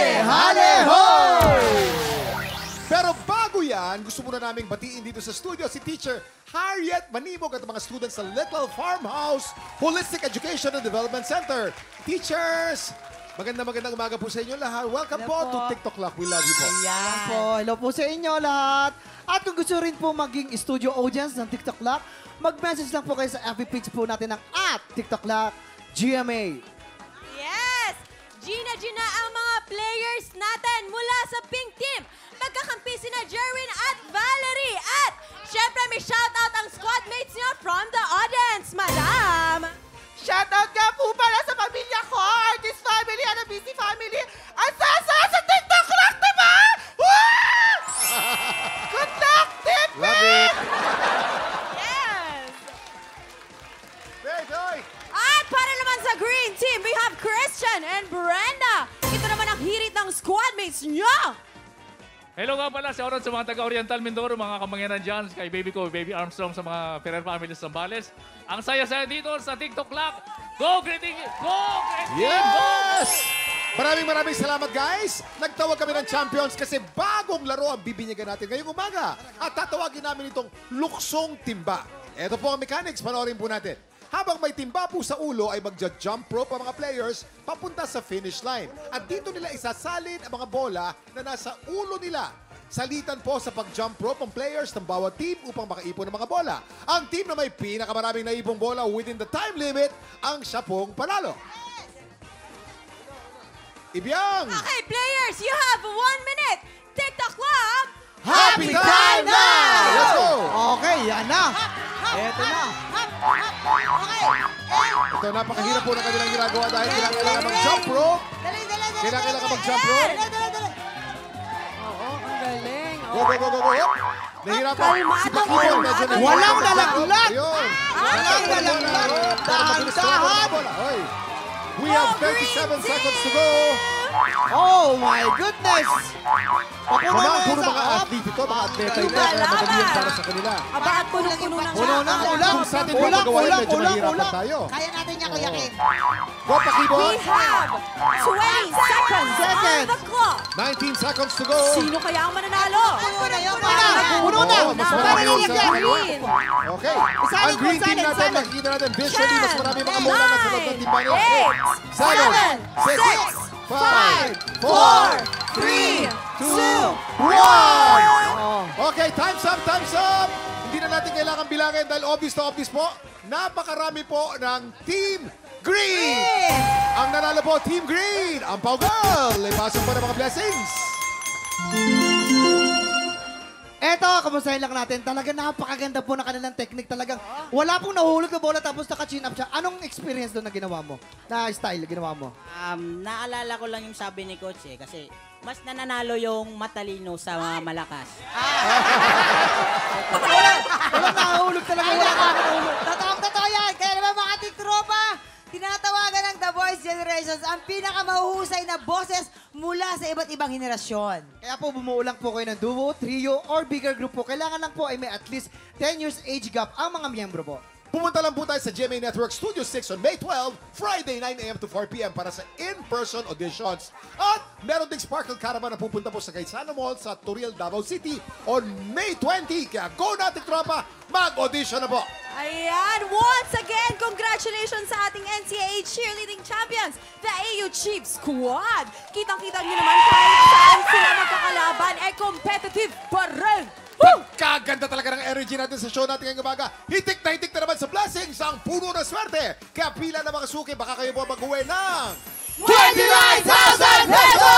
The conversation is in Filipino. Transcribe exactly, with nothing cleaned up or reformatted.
Hale Hale Hoy! Pero bago yan, gusto muna naming batiin dito sa studio si Teacher Harriet Manibog at mga students sa Little Farmhouse Holistic Education and Development Center. Teachers, maganda magandang umaga po sa inyo lahat. Welcome po, po to TikToClock. We love you po. Ayan po. Hello po sa inyo lahat. At kung gusto rin po maging studio audience ng TikToClock, mag-message lang po kayo sa F B page po natin ng at TikToClock G M A. Yes! Gina Gina ang mga players natin mula sa Pink Team. Magkakampi sina Jerwin at Valerie. At syempre may shoutout ang squad mates niyo from the audience, Madam! Shoutout nga po pala sa pamilya ko, Artist Family, and a Busy Family, at sasa sa TikToClock, diba? Woo! Good luck, Tip! Love it! Yes! Great, Joy! At para naman sa Green Team, we have Christian and Brenda. Ito naman ang hirit ng squad mates niyo. Hello nga pala sa oras sa mga taga-Oriental Mindoro, mga kamangyanan dyan, kay baby ko, baby Armstrong, sa mga Ferrer families ng Bales. Ang saya-saya dito sa TikToClock. Go, greeting! Go, greeting! Yes! Maraming maraming salamat, guys. Nagtawag kami ng champions kasi bagong laro ang bibinyagan natin ngayong umaga. At tatawagin namin itong Luksong Timba. Ito po ang mechanics, panoorin po natin. Habang may timba po sa ulo ay magja-jump rope ang mga players papunta sa finish line. At dito nila isasalin ang mga bola na nasa ulo nila. Salitan po sa pag-jump rope ang players ng bawat team upang makaipon ng mga bola. Ang team na may pinakamaraming naipong bola within the time limit ang siya pong panalo. Ibiyang! Okay, players, you have one minute. TikToClock! Happy time now! Let's go! Okay, yan na. Eto na. Ito, napakahirap po na kanilang ginagawa dahil kailangan mag-jump rope. Dali, dali, dali. Kailangan mag-jump rope. Dali, dali, dali. Oo, ang galing. Go, go, go, go, go. Nahirapan. Si Pakibon, medyo nahirapan. Walang nalaglag. Ayun. Walang nalaglag. Dahan-dahan. Oy. We have thirty-seven seconds to go. Oh my goodness. Mga puro mga athlete ito, mga atleta ito. Kaya madali yan para sa kanila. Aba, at punong-puno ng Puno na, ulang. Kung sa atin po Ulang, magawa yun, ulang, medyo ulang, mahirapan ulang. tayo. Kaya natin niya, Kuya Kim. Go, Pakibon. We have twenty seconds on the clock. nineteen seconds to go. Sino kaya ang mananalo? Puno na yun, Puno na. Puno na. Oo, mas marami Para yun sa yung green. green. Okay. Isalin Ang mo, green team isalin, natin, isalin. makikita natin visually, mas marami mga bola na sa loob ng timba nila. eight, Seven, six, six, five, four, four, three, two, one. Okay, time's up, time's up. Hindi na natin kailangan bilangin dahil obvious to obvious po. Napakarami po ng Team Green. Ang nanalo po, Team Green. Ang Pau Girl. Ipasok po ng mga blessings. Eto, kamustahin lang natin. Talaga napakaganda po na kanilang technique. Talagang wala pong nahulog na bola tapos naka-chin up siya. Anong experience doon na ginawa mo? Na style ginawa mo? Um, naalala ko lang yung sabi ni Coach eh, kasi mas nananalo yung matalino sa mga malakas. Walang nahulog talaga. Walang nahulog. Totoong totoo yan. Kaya naman mga tiktropa, tinatawagan ng The Voice Generations ang pinakamahuhusay na boses mula sa iba't ibang henerasyon. Kaya po bumuo lang po kayo ng duo, trio, or bigger group po. Kailangan lang po ay may at least ten years age gap ang mga miyembro po. Pumunta lang po tayo sa G M A Network Studio six on May twelfth, Friday nine a m to four p m para sa in-person auditions. At meron ding Sparkle Caravan na pupunta po sa Gaisano Mall sa Turil, Davao City on May twentieth. Kaya go natin, tropa! Mag-audition na po! Ayan, once again, congratulations sa ating N C A A cheerleading champions, the A U Chief Squad. Kitang-kita nyo naman kahit saan sila magkakalaban, ay competitive pa rin. Kaganda talaga ng energy natin sa show natin ngayong umaga. Hitik na hitik na naman sa blessings ang puno ng swerte. Kaya pila na mga suki, baka kayo po mag-uwi ng twenty-nine thousand pesos!